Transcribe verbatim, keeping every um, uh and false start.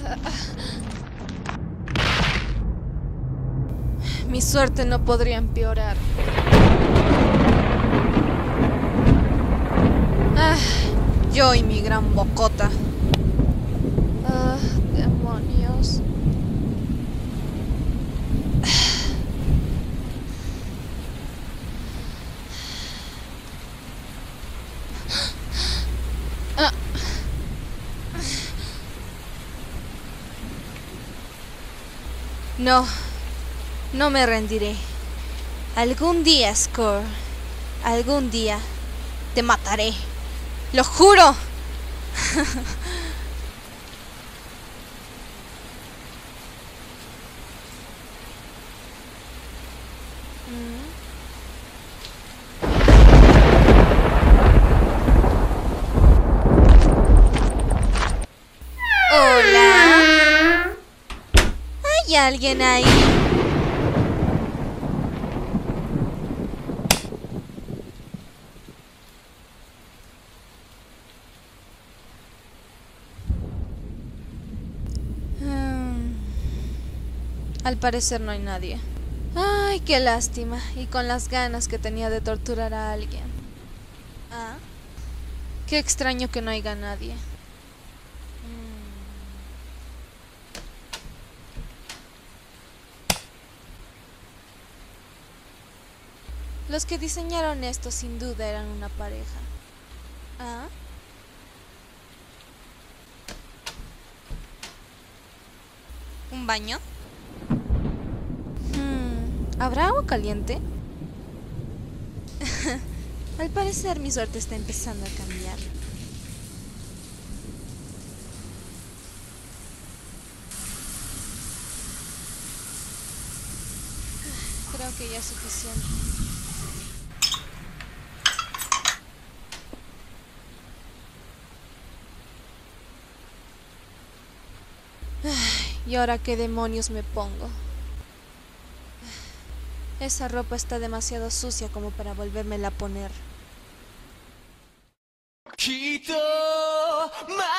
Mi suerte no podría empeorar. Ah, yo y mi gran bocota. Ah, demonios. Ah. No, no me rendiré. Algún día, Score, algún día te mataré. ¡Lo juro! Hola. ¿Hay alguien ahí? Hmm. Al parecer no hay nadie. Ay, qué lástima. Y con las ganas que tenía de torturar a alguien. Ah. Qué extraño que no haya nadie. Los que diseñaron esto sin duda eran una pareja. ¿Ah? ¿Un baño? Hmm, ¿habrá agua caliente? Al parecer mi suerte está empezando a cambiar. Creo que ya es suficiente. ¿Y ahora qué demonios me pongo? Esa ropa está demasiado sucia como para volvérmela a poner.